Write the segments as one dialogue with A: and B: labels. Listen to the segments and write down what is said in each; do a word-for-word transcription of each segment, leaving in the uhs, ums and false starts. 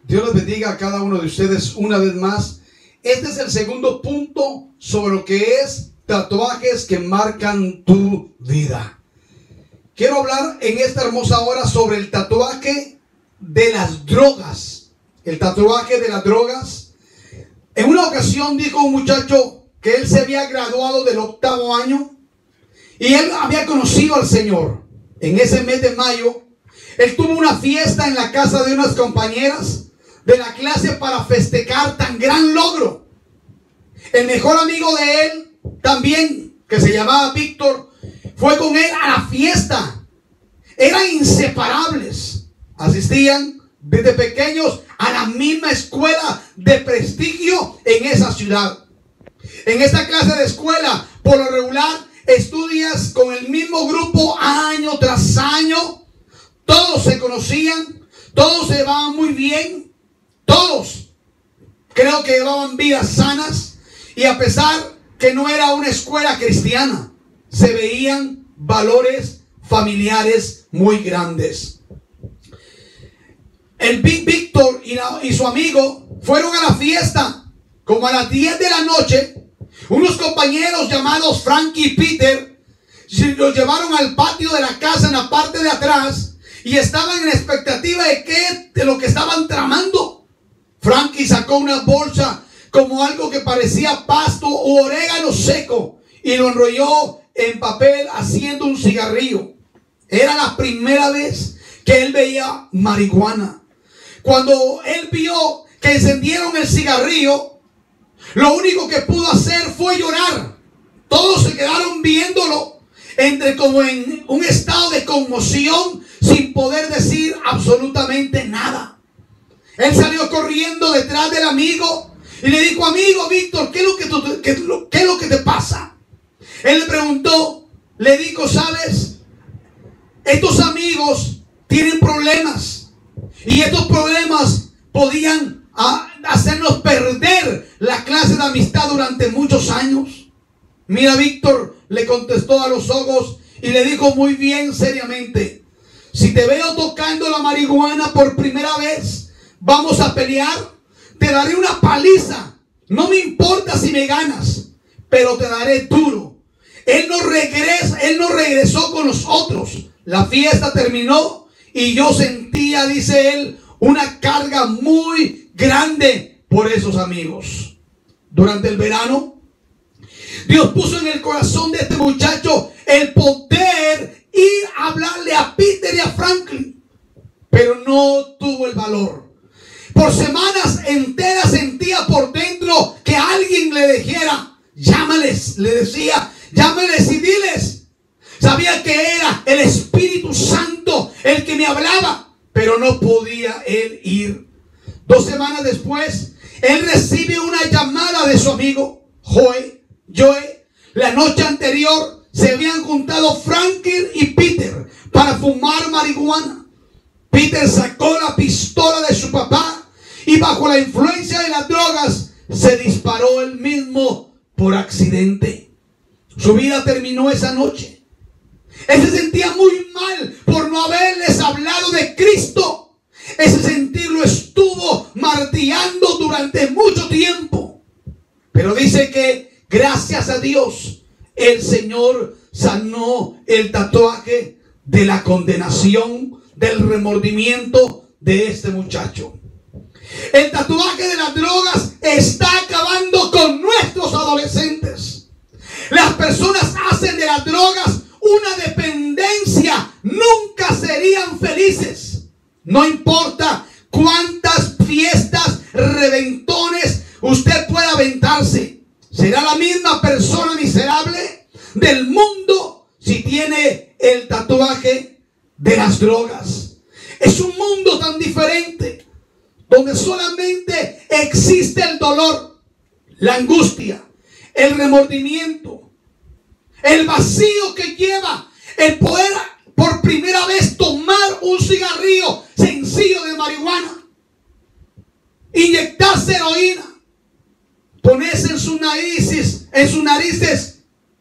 A: Dios les bendiga a cada uno de ustedes una vez más. Este es el segundo punto sobre lo que es tatuajes que marcan tu vida. Quiero hablar en esta hermosa hora sobre el tatuaje de las drogas. El tatuaje de las drogas. En una ocasión dijo un muchacho que él se había graduado del octavo año y él había conocido al Señor. En ese mes de mayo, él tuvo una fiesta en la casa de unas compañeras de la clase para festejar tan gran logro. El mejor amigo de él también, que se llamaba Víctor, fue con él a la fiesta. Eran inseparables. Asistían desde pequeños a la misma escuela de prestigio en esa ciudad. En esta clase de escuela, por lo regular, estudias con el mismo grupo año tras año. Todos se conocían, todos se llevaban muy bien, todos creo que llevaban vidas sanas, y a pesar que no era una escuela cristiana, se veían valores familiares muy grandes. El Big Víctor y, la, y su amigo fueron a la fiesta como a las diez de la noche. Unos compañeros llamados Frankie y Peter los llevaron al patio de la casa en la parte de atrás y estaban en expectativa de qué, de lo que estaban tramando. Frankie sacó una bolsa como algo que parecía pasto o orégano seco y lo enrolló en papel haciendo un cigarrillo. Era la primera vez que él veía marihuana. Cuando él vio que encendieron el cigarrillo, lo único que pudo hacer fue llorar. Todos se quedaron viéndolo, entre como en un estado de conmoción, sin poder decir absolutamente nada. Él salió corriendo detrás del amigo y le dijo: amigo Víctor, ¿qué es lo que, tú, qué, qué es lo que te pasa? Él le preguntó, le dijo: sabes, estos amigos tienen problemas y estos problemas podían a, hacernos perder la clase de amistad durante muchos años. Mira, Víctor le contestó a los ojos y le dijo muy bien seriamente: si te veo tocando la marihuana por primera vez, vamos a pelear, te daré una paliza. No me importa si me ganas, pero te daré duro. Él no regresa, él no regresó con nosotros. La fiesta terminó y yo sentía, dice él, una carga muy grande por esos amigos. Durante el verano, Dios puso en el corazón de este muchacho el poder ir a hablarle a Peter y a Franklin, pero no tuvo el valor. Por semanas enteras sentía por dentro que alguien le dijera: llámales, le decía, llámales y diles. Sabía que era el Espíritu Santo el que me hablaba, pero no podía él ir. Dos semanas después, él recibe una llamada de su amigo Joe. Joe, la noche anterior se habían juntado Franklin y Peter para fumar marihuana. Peter sacó la pistola de su papá y bajo la influencia de las drogas se disparó él mismo por accidente. Su vida terminó esa noche. Él se sentía muy mal por no haberles hablado de Cristo. Ese sentir lo estuvo martillando durante mucho tiempo. Pero dice que gracias a Dios el Señor sanó el tatuaje de la condenación, del remordimiento de este muchacho. El tatuaje de las drogas está acabando con nuestros adolescentes. Las personas hacen de las drogas una dependencia. Nunca serían felices. No importa cuántas fiestas, reventones usted pueda aventarse, será la misma persona miserable del mundo si tiene el tatuaje de las drogas. Es un mundo tan diferente, donde solamente existe el dolor, la angustia, el remordimiento, el vacío que lleva el poder por primera vez tomar un cigarrillo sencillo de marihuana, inyectarse heroína, ponerse en sus narices, en sus narices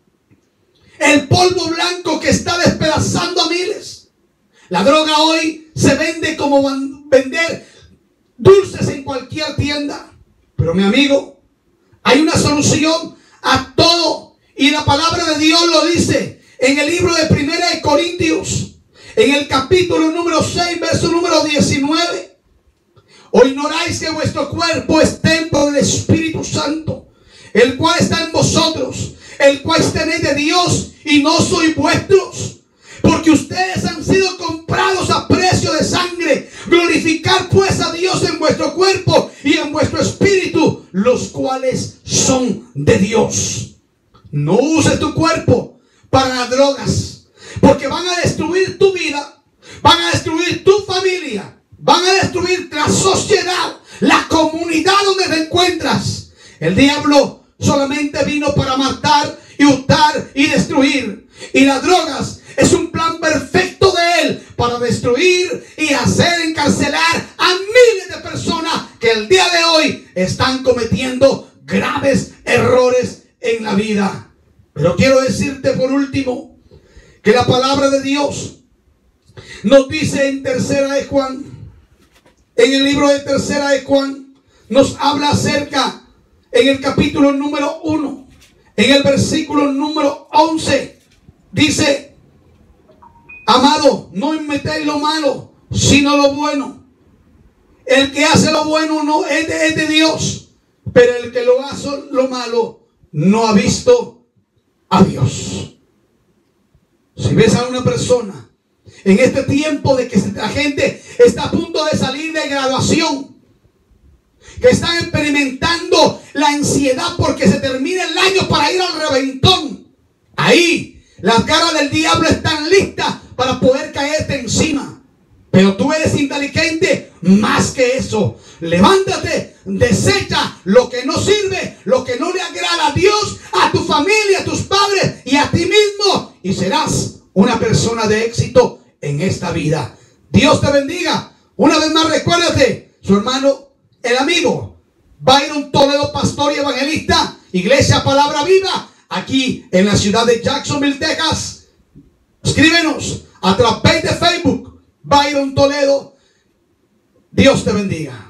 A: el polvo blanco que está despedazando a miles. La droga hoy se vende como vender dulces en cualquier tienda. Pero mi amigo, hay una solución a todo. Y la palabra de Dios lo dice en el libro de Primera de Corintios, en el capítulo número seis, verso número diecinueve. ¿O ignoráis que vuestro cuerpo es templo del Espíritu Santo, el cual está en vosotros, el cual tenéis de Dios y no sois vuestros? Porque ustedes han sido comprados a precio de sangre. Glorificar pues a Dios en vuestro cuerpo y en vuestro espíritu, los cuales son de Dios. No uses tu cuerpo para las drogas, porque van a destruir tu vida, van a destruir tu familia, van a destruir la sociedad, la comunidad donde te encuentras. El diablo solamente vino para matar y hurtar y destruir. Y las drogas es un plan perfecto de él para destruir y hacer encarcelar a miles de personas que el día de hoy están cometiendo graves errores en la vida. Pero quiero decirte por último que la palabra de Dios nos dice en Tercera de Juan, en el libro de Tercera de Juan, nos habla acerca, en el capítulo número uno, en el versículo número once, dice: amado, no metáis lo malo, sino lo bueno. El que hace lo bueno no es de, es de Dios, pero el que lo hace lo malo no ha visto a Dios. Si ves a una persona en este tiempo de que la gente está a punto de salir de graduación, que están experimentando la ansiedad porque se termina el año para ir al reventón, ahí las garras del diablo están listas para poder caerte encima. Pero tú eres inteligente más que eso. Levántate, desecha lo que no sirve, lo que no le agrada a Dios, a tu familia, a tus padres y a ti mismo, y serás una persona de éxito en esta vida. Dios te bendiga. Una vez más, recuérdate, su hermano, el amigo Byron Toledo, pastor y evangelista, Iglesia Palabra Viva, aquí en la ciudad de Jacksonville, Texas. Escríbenos a través de Facebook, Byron Toledo. Dios te bendiga.